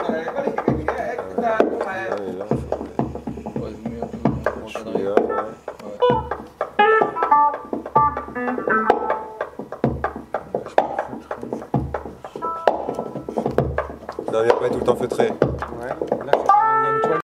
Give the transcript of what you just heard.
Ça vient pas être tout le temps feutré.